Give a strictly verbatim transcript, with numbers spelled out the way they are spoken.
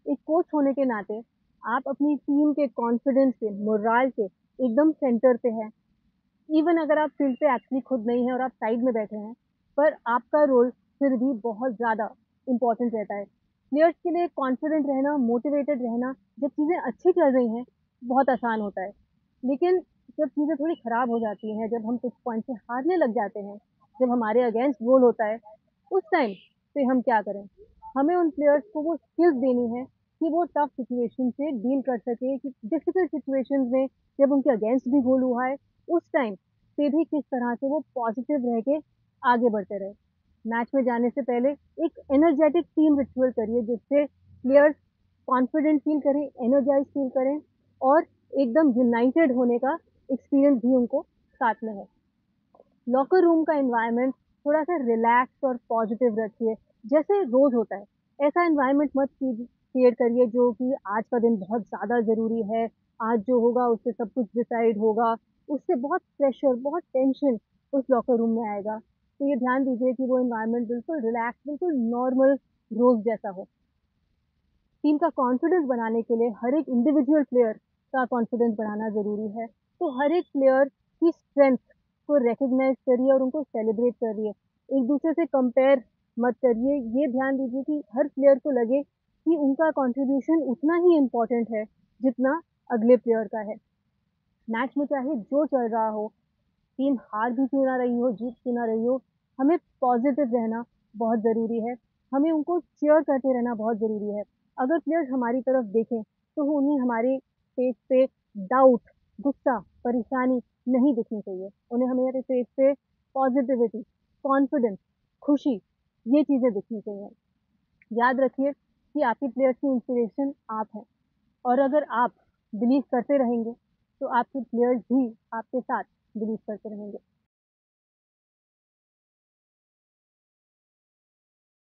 एक कोच होने के नाते आप अपनी टीम के कॉन्फिडेंस पे, मोराल पे एकदम सेंटर पे हैं। इवन अगर आप फील्ड पे एक्चुअली खुद नहीं हैं और आप साइड में बैठे हैं, पर आपका रोल फिर भी बहुत ज़्यादा इम्पोर्टेंट रहता है। प्लेयर्स के लिए कॉन्फिडेंट रहना, मोटिवेटेड रहना, जब चीज़ें अच्छी चल रही हैं, बहुत आसान होता है। लेकिन जब चीज़ें थोड़ी खराब हो जाती हैं, जब हम कुछ पॉइंट से हारने लग जाते हैं, जब हमारे अगेंस्ट गोल होता है, उस टाइम पे हम क्या करें? हमें उन प्लेयर्स को वो स्किल्स देनी है कि वो टफ सिचुएशन से डील कर सकें, कि डिफिकल्ट सिचुएशंस में जब उनके अगेंस्ट भी गोल हुआ है, उस टाइम पे भी किस तरह से वो पॉजिटिव रह के आगे बढ़ते रहे। मैच में जाने से पहले एक एनर्जेटिक टीम रिचुअल करिए जिससे प्लेयर्स कॉन्फिडेंट फील करें, एनर्जाइज फील करें और एकदम यूनाइटेड होने का एक्सपीरियंस भी उनको साथ में है। लॉकर रूम का एनवायरनमेंट थोड़ा सा रिलैक्स और पॉजिटिव रखिए, जैसे रोज होता है। ऐसा एनवायरनमेंट मत क्रिएट करिए जो कि आज का दिन बहुत ज़्यादा ज़रूरी है, आज जो होगा उससे सब कुछ डिसाइड होगा, उससे बहुत प्रेशर, बहुत टेंशन उस लॉकर रूम में आएगा। तो ये ध्यान दीजिए कि वो एनवायरनमेंट बिल्कुल रिलैक्स, बिल्कुल नॉर्मल रोज जैसा हो। टीम का कॉन्फिडेंस बनाने के लिए हर एक इंडिविजुअल प्लेयर का कॉन्फिडेंस बढ़ाना ज़रूरी है। तो हर एक प्लेयर की स्ट्रेंथ को रिकॉग्नाइज़ करिए और उनको सेलिब्रेट करिए। एक-दूसरे से कंपेयर मत करिए। ये ध्यान दीजिए कि हर प्लेयर को लगे कि उनका कंट्रीब्यूशन उतना ही इम्पोर्टेंट है, जितना अगले प्लेयर का है। मैच में चाहे जो चल रहा हो, टीम हार भी क्यों ना रही हो, जीत क्यों ना रही हो, हमें पॉज़िटिव रहना बहुत ज़रूरी है। हमें उनको चीयर करते रहना बहुत ज़रूरी है। अगर प्लेयर्स हमारी तरफ देखें, तो वो उन्हें हमारे फेस पे डाउट, गुस्सा, परेशानी नहीं दिखनी चाहिए। उन्हें हमारे फेस पे पॉज़िटिविटी, कॉन्फिडेंस, खुशी, ये चीज़ें दिखनी चाहिए। याद रखिए कि आपकी प्लेयर्स की इंस्पिरेशन आप हैं और अगर आप बिलीव करते रहेंगे, तो आपके प्लेयर्स भी आपके साथ बिलीव करते रहेंगे।